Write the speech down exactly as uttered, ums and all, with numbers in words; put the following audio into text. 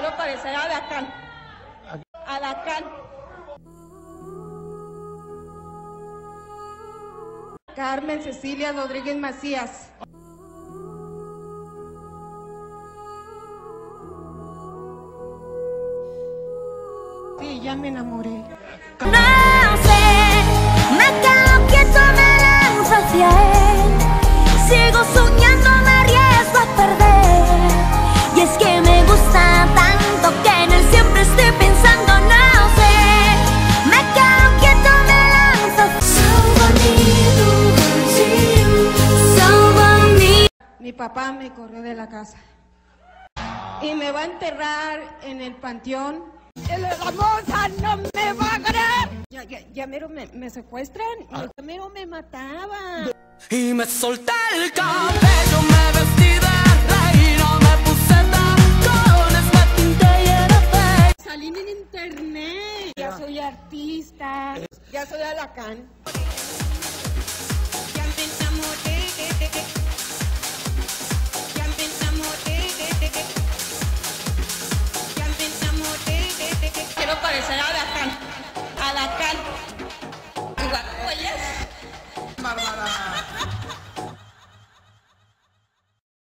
quiero parecer a Alacán. Alacán. Carmen Cecilia Rodríguez Macías. Sí, ya me enamoré. No sé, me quedo quieto, me lanzo hacia él. Sigo soñando, me arriesgo a perder. Y es que me gusta tanto que en él siempre estoy pensando. No sé, me quedo quieto, me lanzo. So bonito, so bonito. Mi papá me corrió de la casa y me va a enterrar en el panteón. La moza no me va a creer. Ya, ya, ya mero me, me secuestran, ya mero me mataban. Y me solté el cabello, me vestí de reina, me puse tacones, me pinté y era fake. Salí en internet. Ya soy artista. Ya soy Alacán.